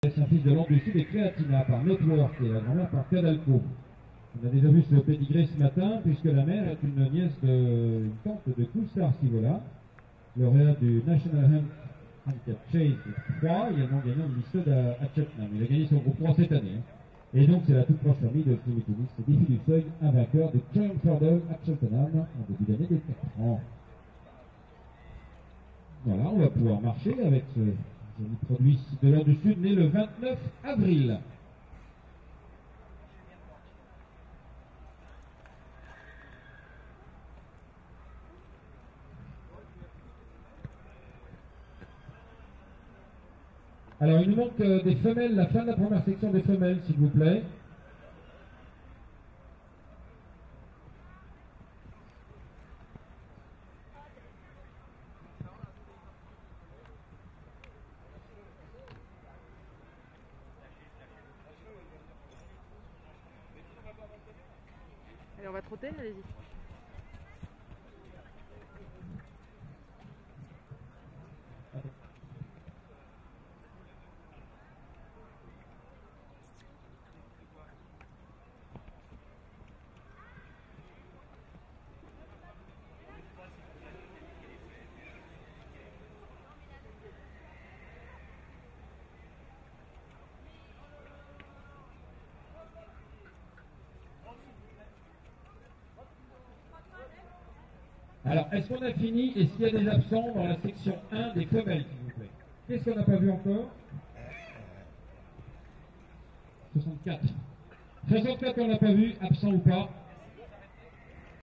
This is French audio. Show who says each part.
Speaker 1: C'est un fils de l'Angle du Sud et Creatina par Network et la grand-mère par Cadalco. On a déjà vu ce pédigré ce matin puisque la mère est une nièce une tante de Coulstar Sivola, lauréat du National Handicap Chase 3, également gagnant de l'ISOD à Cheltenham. Il a gagné son groupe 3 cette année. Et donc c'est la toute proche famille de Timothy Défi du Seuil, un vainqueur de Chelmsford à Cheltenham en début d'année des 4 ans. Voilà, on va pouvoir marcher avec ce joli produit de l'Or du Sud, né le 29 avril. Alors, il nous manque des femelles, la fin de la première section des femelles, s'il vous plaît.
Speaker 2: Allez, on va trotter, allez-y.
Speaker 1: Alors, est-ce qu'on a fini? Est-ce qu'il y a des absents dans la section 1 des femelles, s'il vous plaît? Qu'est-ce qu'on n'a pas vu encore? 64. 64 on n'a pas vu, absent ou pas?